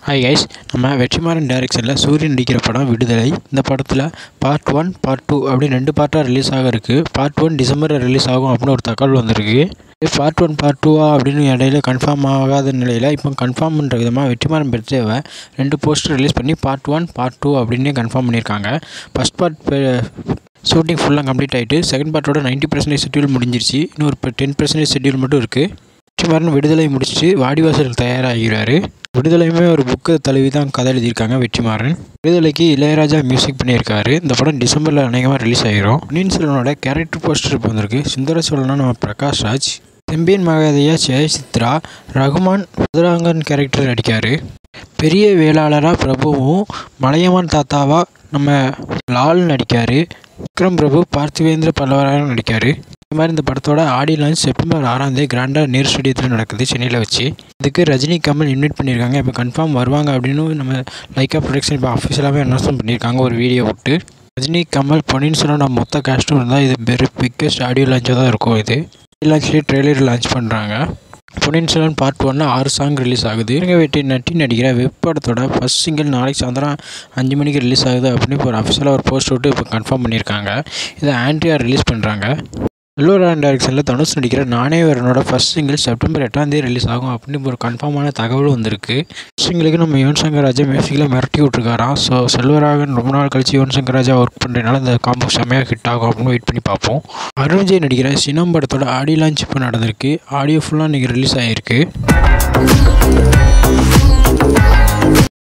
Hi guys, நம்ம வெற்றிமாறன் டைரக்ஷனில் சூரியன் நடிக்கிற படம் விடுதலை. இந்த படத்தில் பார்ட் 1 பார்ட் 2 அப்படின்னு 2 பார்ட்டாக ரிலீஸ் ஆக இருக்குது. பார்ட் 1 டிசம்பரில் ரிலீஸ் ஆகும் அப்படின்னு ஒரு தகவல் வந்திருக்கு. பார்ட் 1 பார்ட் 2 அப்படின்னு இடையில கன்ஃபார்ம் ஆகாத நிலையில் இப்போ கன்ஃபார்ம் பண்ணுற விதமாக வெற்றிமாறன் பர்த்டேவை 2 போஸ்டர் ரிலீஸ் பண்ணி பார்ட் 1 பார்ட் 2 அப்படின்னு கன்ஃபார்ம் பண்ணியிருக்காங்க. ஃபஸ்ட் பார்ட் ஷூட்டிங் ஃபுல்லாக கம்ப்ளீட் ஆகிட்டு செகண்ட் பார்ட்டோட 90% ஷெட்யூல் முடிஞ்சிருச்சு. இன்னும் ஒரு 10% ஷெட்யூல் மட்டும் இருக்குது. வெற்றிமாறன் விடுதலை முடிச்சுட்டு வாடிவாசலுக்கு தயாராகிறாரு. விடுதலையுமே ஒரு புக்கு தழுவி தான் கதை எழுதியிருக்காங்க வெற்றிமாறன். விடுதலைக்கு இளையராஜா மியூசிக் பண்ணியிருக்காரு. இந்த படம் டிசம்பரில் அநேகமாக ரிலீஸ் ஆகிரும். பொன்னியின் செல்வனோட கேரக்டர் போஸ்டர் இப்போ வந்திருக்கு. சுந்தர சோழனா நம்ம பிரகாஷ் ராஜ், செம்பியன் மகாதையா ஜெயசித்ரா, ரகுமான் மதுராங்கன் கேரக்டர் நடிக்காரு. பெரிய வேளாளராக பிரபுவும், மலையமான் தாத்தாவா நம்ம லால் நடிக்காரு. விக்ரம் பிரபு பார்த்திவேந்திர பல்லவராக நடிக்காரு. இந்த மாதிரி இந்த படத்தோட ஆடியோ லான்ச் செப்டம்பர் 6 கிராண்டாக நேரு ஸ்டேடியத்தில் நடக்குது, சென்னையில் வச்சு. இதுக்கு ரஜினி, கமல் இன்வைட் பண்ணியிருக்காங்க. இப்போ கன்ஃபார்ம் வருவாங்க அப்படின்னு நம்ம லைக்கா ப்ரொடக்ஷன் இப்போ அஃபிஷியலாகவே அனௌன்ஸ்மெண்ட் பண்ணியிருக்காங்க ஒரு வீடியோ விட்டு. ரஜினி, கமல், பொன்னியின் செல்வன் மொத்த காஸ்ட்டும் இருந்தால் இது பிக்கஸ்ட் ஆடியோ லான்ச்சாக தான் இருக்கும். இது லான்ச்லேயே ட்ரெய்லர் லான்ச் பண்ணுறாங்க. Ponniyin Selvan part 1 6 song release ஆகுது. வெற்றி நட்டி நடிக்கிற வெப் படத்தோட ஃபர்ஸ்ட் சிங்கிள் நாளைக்கு சாயந்தரம் 5 மணிக்கு ரிலீஸ் ஆகுது அப்படின்னு இப்போ ஒரு அஃபிஷியலாக ஒரு போஸ்ட் விட்டு இப்போ கன்ஃபார்ம் பண்ணியிருக்காங்க. இதை ஆண்ட்ரியா ரிலீஸ் பண்ணுறாங்க. செல்வராகவன் டைரக்ஷனில் தனுஷ் நடிக்கிற நானே வரனோட ஃபர்ஸ்ட் சிங்கிள் செப்டம்பர் 8 ரிலீஸ் ஆகும் அப்படின்னு ஒரு கன்ஃபார்மான தகவலும் வந்திருக்கு. சிங்கிளுக்கு நம்ம யுவன் சங்கர் ராஜா மியூசிக்கில் மிரட்டி விட்ருக்காராம். ஸோ செல்வராகவன் ரொம்ப நாள் கழிச்சு யுவன் சங்கர் ராஜா ஒர்க் பண்ணுறதுனால இந்த காம்போ செம்மையாக ஹிட் ஆகும் அப்படின்னு வெயிட் பண்ணி பார்ப்போம். அருண் விஜய் நடிக்கிற சினம் படத்தோட ஆடியோ லான்ச் இப்போ நடந்திருக்கு. ஆடியோ ஃபுல்லாக இன்றைக்கி ரிலீஸ் ஆகிருக்கு.